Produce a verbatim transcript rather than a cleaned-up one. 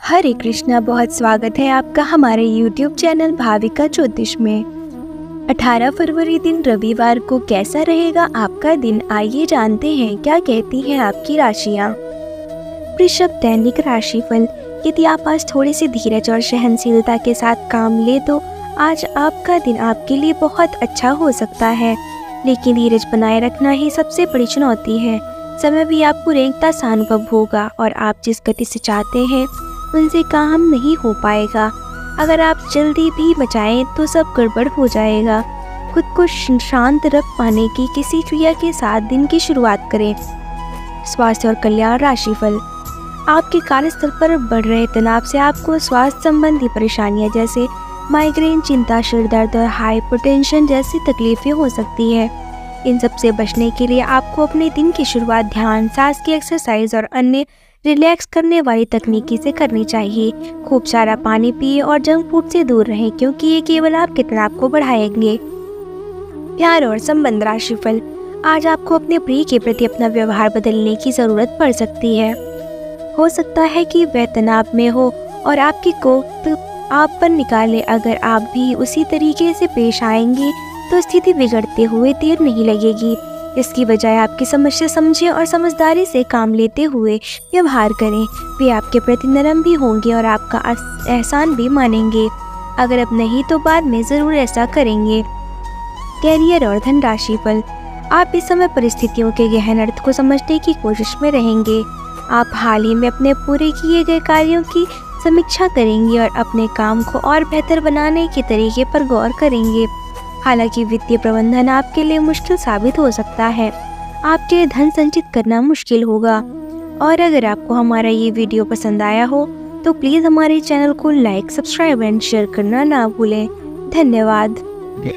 हरे कृष्णा, बहुत स्वागत है आपका हमारे यूट्यूब चैनल भाविका ज्योतिष में। अठारह फरवरी दिन रविवार को कैसा रहेगा आपका दिन, आइए जानते हैं क्या कहती हैं आपकी राशियाँ। वृषभ, दैनिक राशिफल। यदि आप आज थोड़ी सी धीरज और सहनशीलता के साथ काम ले तो आज आपका दिन आपके लिए बहुत अच्छा हो सकता है, लेकिन धीरज बनाए रखना ही सबसे बड़ी चुनौती है। समय भी आपको रेंगता सा अनुभव होगा और आप जिस गति से चाहते हैं उनसे काम नहीं हो पाएगा। अगर आप जल्दी भी बचाएं तो सब गड़बड़ हो जाएगा। खुद को शांत रख पाने की किसी क्रिया के साथ दिन की शुरुआत करें। स्वास्थ्य और कल्याण राशिफल। आपके कार्यस्थल पर बढ़ रहे तनाव से आपको स्वास्थ्य संबंधी परेशानियां जैसे माइग्रेन, चिंता, सिर दर्द और हाइपरटेंशन जैसी तकलीफें हो सकती है। इन सब से बचने के लिए आपको अपने दिन की शुरुआत ध्यान, सांस की एक्सरसाइज और अन्य रिलैक्स करने वाली तकनीकी से करनी चाहिए। खूब सारा पानी पिए और जंक फूड से दूर रहें, क्योंकि ये केवल आपके तनाव को बढ़ाएंगे। प्यार और संबंध राशिफल। आज आपको अपने प्रिय के प्रति अपना व्यवहार बदलने की जरूरत पड़ सकती है। हो सकता है कि वह तनाव में हो और आपकी कोप आप पर निकाले। अगर आप भी उसी तरीके से पेश आएंगे तो स्थिति बिगड़ते हुए देर नहीं लगेगी। इसकी बजाय आपकी समस्या समझें और समझदारी से काम लेते हुए व्यवहार करें। वे आपके प्रति नरम भी होंगे और आपका एहसान भी मानेंगे। अगर अब नहीं तो बाद में ज़रूर ऐसा करेंगे। कैरियर और धन राशिफल। आप इस समय परिस्थितियों के गहन अर्थ को समझने की कोशिश में रहेंगे। आप हाल ही में अपने पूरे किए गए कार्यों की समीक्षा करेंगे और अपने काम को और बेहतर बनाने के तरीके पर गौर करेंगे। हालांकि वित्तीय प्रबंधन आपके लिए मुश्किल साबित हो सकता है। आपके लिए धन संचित करना मुश्किल होगा। और अगर आपको हमारा ये वीडियो पसंद आया हो तो प्लीज़ हमारे चैनल को लाइक, सब्सक्राइब एंड शेयर करना ना भूलें। धन्यवाद।